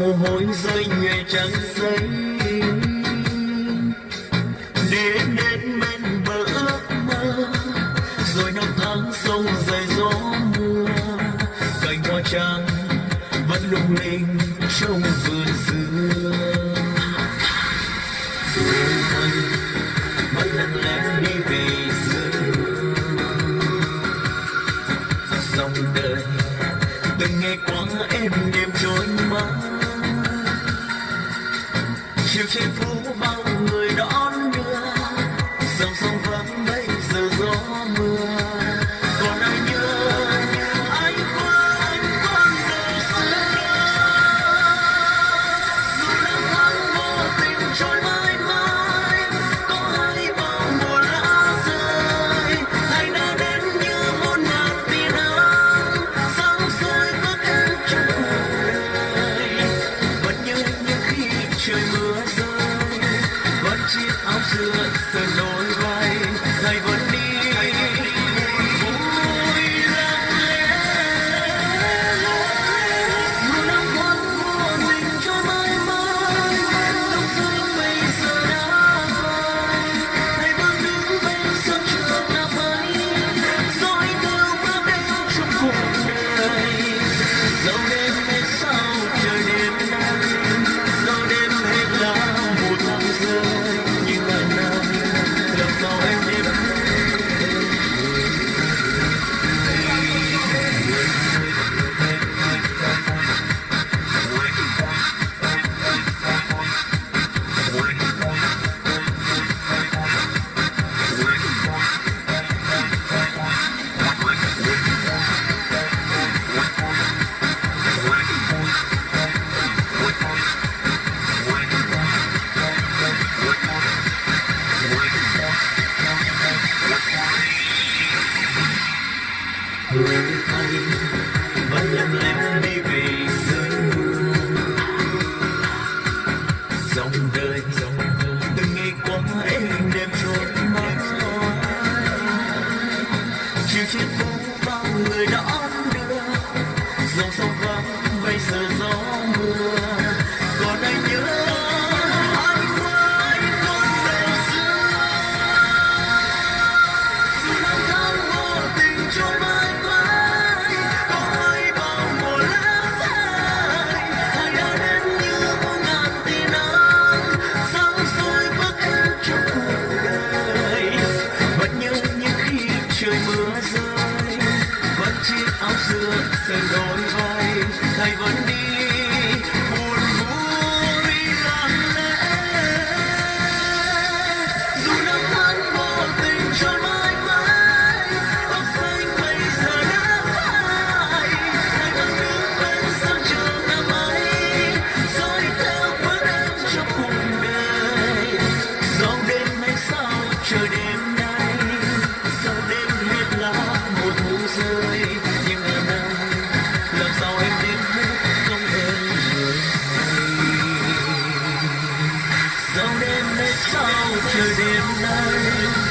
mồ hôi rơi nhòe trắng giấy đến bên bờ ước mơ, rồi năm tháng sông rời gió mưa, cành hoa trắng vẫn lung linh trong vườn xưa. Người thân vẫn lặng lẽ đi về dưới dòng đời, từng ngày qua em đêm trôi mất. Chiều trên phố bao người đón đưa, dòng sông vắng bây giờ gió mưa. Còn ai nhớ anh quên giờ xưa, dù năm tháng vô tình trôi mãi mãi. Có hay bao mùa lá rơi, hay đã đến như muôn ngàn tia nắng sáng soi bước em trong cuộc đời. Vẫn như những khi trời mưa rơi, vẫn chiếc áo xưa giờ nỗi vai thầy vẫn đi vui lặng lẽ. Dù năm tháng vô tình trôi mãi mãi, lúc xưa bây giờ đã phai. Thầy vẫn đứng bên sân trường năm ấy, dõi theo bước em trong cuộc đời. Dẫu đêm hay sao trời đêm nay, dẫu đêm hết lá một tháng rơi, nhưng lần nào làm sao em đêm người thay vẫn lặng lẽ đi về dưới mưa dòng đời. Từng ngày qua em đêm trôi mất. Chiều trên phố bao người đón đưa, dòng sông vắng bây giờ gió mưa. Còn ai nhớ anh quên giờ xưa, dù năm tháng vô tình trôi mãi mãi. Có hay bao mùa lá rơi, hay đã đến như muôn ngàn tia nắng sáng soi bước em trong cuộc đời. Vẫn như những khi trời mưa rơi, vẫn chiếc áo xưa giờ đôi vai thầy vẫn đi buồn vui lặng lẽ. Dù năm tháng vô tình trôi mãi mãi, tóc xanh bây giờ đã phai. Thầy vẫn đứng bên sân trường năm ấy, dõi theo bước em trong cuộc đời. Dẫu đêm hay sao trời đêm nay, dẫu đêm hết lá một thu rơi, nhưng ở đây làm sao em đến hết không ơn người thầy. Dẫu đêm hết sao trời đêm nay,